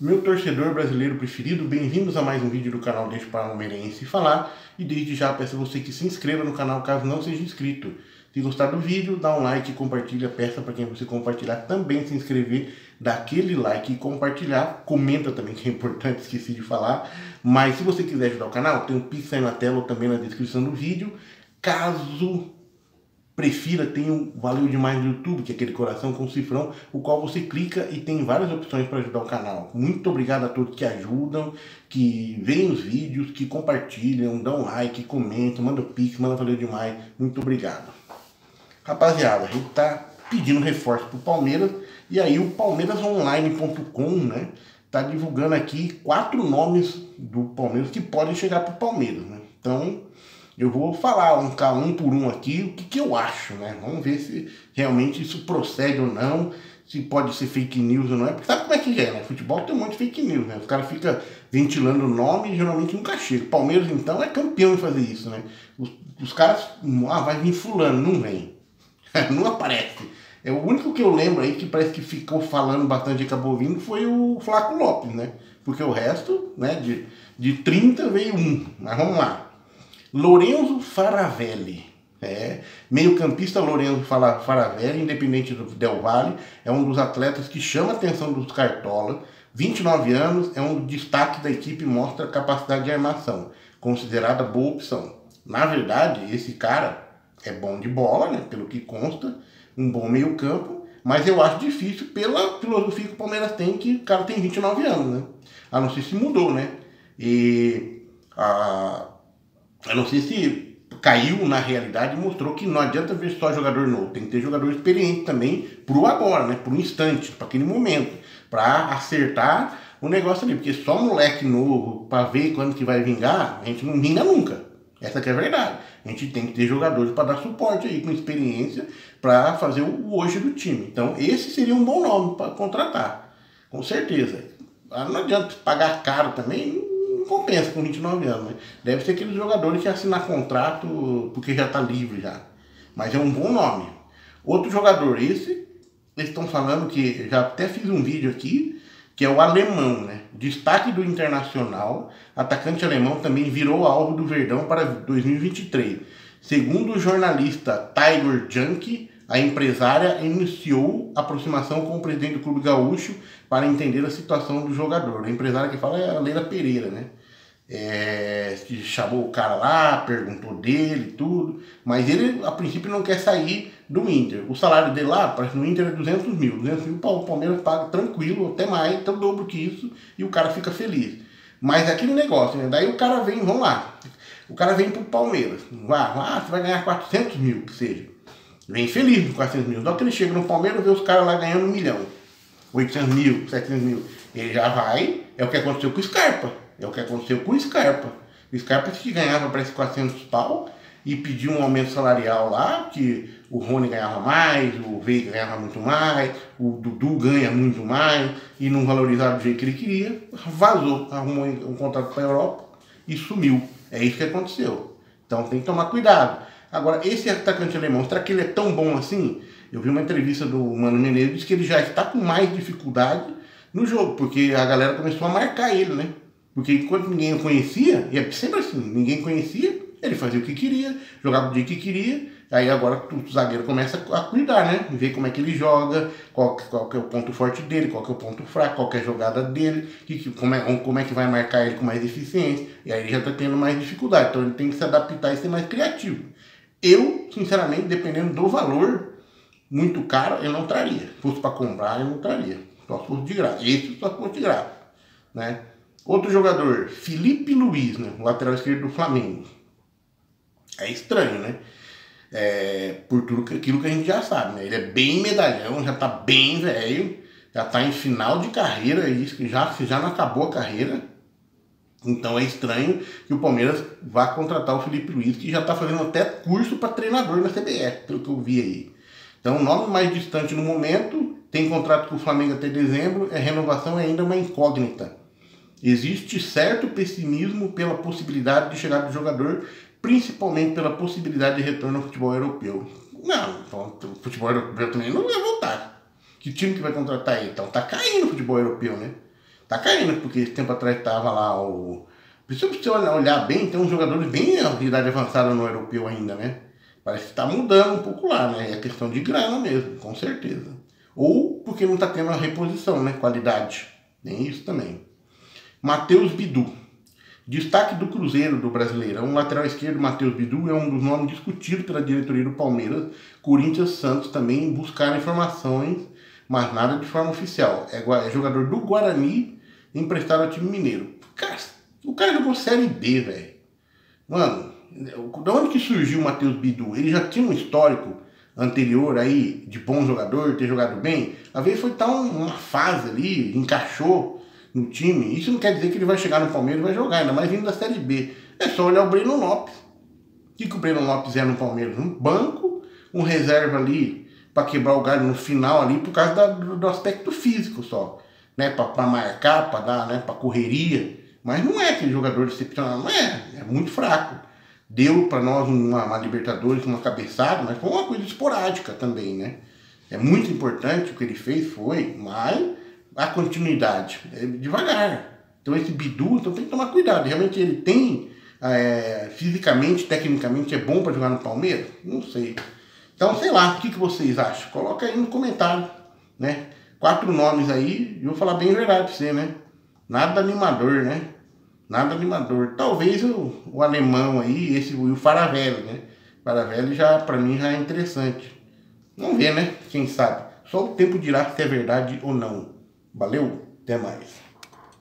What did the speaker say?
Meu torcedor brasileiro preferido, bem-vindos a mais um vídeo do canal Deixa o Palmeirense Falar. E desde já peço a você que se inscreva no canal caso não seja inscrito. Se gostar do vídeo, dá um like e compartilha. Peça para quem você compartilhar também se inscrever, dá aquele like e compartilhar. Comenta também, que é importante, esqueci de falar. Mas se você quiser ajudar o canal, tem um Pix aí na tela ou também na descrição do vídeo. Caso prefira, tem o Valeu Demais do YouTube, que é aquele coração com cifrão, o qual você clica e tem várias opções para ajudar o canal. Muito obrigado a todos que ajudam, que veem os vídeos, que compartilham, dão like, comentam, mandam pix, mandam Valeu Demais. Muito obrigado. Rapaziada, a gente tá pedindo reforço pro Palmeiras, e aí o palmeirasonline.com, né, tá divulgando aqui 4 nomes do Palmeiras que podem chegar pro Palmeiras, né? Então, eu vou falar um por um aqui o que eu acho, né? Vamos ver se realmente isso procede ou não, se pode ser fake news ou não. Porque sabe como é que é, né? Futebol tem um monte de fake news, né? Os caras ficam ventilando o nome e geralmente nunca chega. Palmeiras, então, é campeão em fazer isso, né? Os caras, vai vir fulano, não vem. Não aparece. É o único que eu lembro aí que parece que ficou falando bastante e acabou vindo foi o Flaco Lopes, né? Porque o resto, né, de 30 veio um. Mas vamos lá. Lorenzo Faravelli, meio campista Lorenzo Faravelli, independente do Del Valle, é um dos atletas que chama a atenção dos Cartola, 29 anos, é um destaque da equipe e mostra capacidade de armação, considerada boa opção. Na verdade, esse cara é bom de bola, né, pelo que consta, um bom meio campo, mas eu acho difícil pela filosofia que o Palmeiras tem, que o cara tem 29 anos, né, a não ser se mudou, né, eu não sei se caiu na realidade e mostrou que não adianta ver só jogador novo, tem que ter jogador experiente também pro agora, né? Pro instante, para aquele momento, para acertar o negócio ali, porque só moleque novo para ver quando que vai vingar, a gente não vinga nunca. Essa que é a verdade. A gente tem que ter jogadores para dar suporte aí, com experiência, para fazer o hoje do time. Então, esse seria um bom nome para contratar, com certeza. Não adianta pagar caro também, não compensa com 29 anos, né? Deve ser aqueles jogadores que assinam contrato porque já está livre já. Mas é um bom nome. Outro jogador, eles estão falando que, já até fiz um vídeo aqui, que é o alemão, né? Destaque do Internacional, atacante alemão, também virou alvo do Verdão para 2023. Segundo o jornalista Tiger Junk, a empresária iniciou aproximação com o presidente do Clube Gaúcho para entender a situação do jogador. A empresária que fala é a Leila Pereira, né? Chamou o cara lá, perguntou dele, tudo, mas ele a princípio não quer sair do Inter. O salário dele lá, parece no Inter é 200 mil. 200 mil o Palmeiras paga tranquilo, até mais, até o dobro que isso, e o cara fica feliz. Mas é aquele negócio, né? Daí o cara vem, vamos lá, o cara vem pro Palmeiras, você vai ganhar 400 mil, que seja. Vem feliz com 400 mil. Só que ele chega no Palmeiras e vê os caras lá ganhando 1 milhão, 800 mil, 700 mil. Ele já vai, é o que aconteceu com o Scarpa. É o que aconteceu com o Scarpa. O Scarpa que ganhava, parece, 400 pau e pediu um aumento salarial lá, que o Rony ganhava mais, o Veiga ganhava muito mais, o Dudu ganha muito mais, e não valorizava do jeito que ele queria, vazou, arrumou um contrato para a Europa e sumiu. É isso que aconteceu. Então tem que tomar cuidado. Agora, esse atacante alemão, será que ele é tão bom assim? Eu vi uma entrevista do Mano Menezes, disse que ele já está com mais dificuldade no jogo, porque a galera começou a marcar ele, né? Porque enquanto ninguém o conhecia, e é sempre assim, ninguém conhecia, ele fazia o que queria, jogava o dia que queria, aí agora o zagueiro começa a cuidar, né? Ver como é que ele joga, qual que é o ponto forte dele, qual que é o ponto fraco, qual que é a jogada dele, como é que vai marcar ele com mais eficiência, e aí ele já está tendo mais dificuldade, então ele tem que se adaptar e ser mais criativo. Eu, sinceramente, dependendo do valor, muito caro, eu não traria. Se fosse para comprar, eu não traria. Só se fosse de graça. Esse só se fosse de graça, né? Outro jogador, Felipe Luiz, né? O lateral esquerdo do Flamengo. É estranho, né? Por tudo aquilo que a gente já sabe, né? Ele é bem medalhão, já tá bem velho, já tá em final de carreira, isso que já não acabou a carreira. Então é estranho que o Palmeiras vá contratar o Felipe Luiz, que já está fazendo até curso para treinador na CBF, pelo que eu vi aí. Então o nome mais distante no momento, tem contrato com o Flamengo até dezembro, renovação é ainda uma incógnita. Existe certo pessimismo pela possibilidade de chegada do jogador, principalmente pela possibilidade de retorno ao futebol europeu. Não, então, o futebol europeu também não vai voltar. Que time que vai contratar ele? Então tá caindo o futebol europeu, né? Tá caindo, porque esse tempo atrás tava lá o... Se você olhar bem, tem uns jogadores bem de idade avançada no europeu ainda, né? Parece que tá mudando um pouco lá, né? É questão de grana mesmo, com certeza. Ou porque não tá tendo a reposição, né? Qualidade. Tem isso também. Matheus Bidu. Destaque do Cruzeiro do Brasileirão. O lateral esquerdo, Matheus Bidu, é um dos nomes discutidos pela diretoria do Palmeiras. Corinthians, Santos também buscaram informações, mas nada de forma oficial. É jogador do Guarani, emprestado ao time mineiro. Cara, o cara jogou Série B, velho. Mano, de onde que surgiu o Matheus Bidu? Ele já tinha um histórico anterior aí de bom jogador, ter jogado bem. Às vezes foi estar uma fase ali, encaixou no time. Isso não quer dizer que ele vai chegar no Palmeiras e vai jogar, ainda mais vindo da Série B. É só olhar o Breno Lopes. O que o Breno Lopes é no Palmeiras? Um banco, um reserva ali para quebrar o galho no final ali por causa do aspecto físico só. Né? Para marcar, para dar, né? Para correria. Mas não é aquele jogador excepcional, não é. É muito fraco. Deu para nós uma Libertadores, uma cabeçada, mas foi uma coisa esporádica também, né? É muito importante o que ele fez, foi, mas a continuidade é devagar. Então esse Bidu, então tem que tomar cuidado. Realmente ele tem, fisicamente, tecnicamente, é bom para jogar no Palmeiras? Não sei. Então, sei lá, o que vocês acham? Coloca aí no comentário, né? 4 nomes aí, e vou falar bem a verdade pra você, né? Nada animador, né? Nada animador. Talvez o alemão aí, o Faravelli, né? Faravelli já, pra mim, já é interessante. Vamos ver, né? Quem sabe. Só o tempo dirá se é verdade ou não. Valeu, até mais.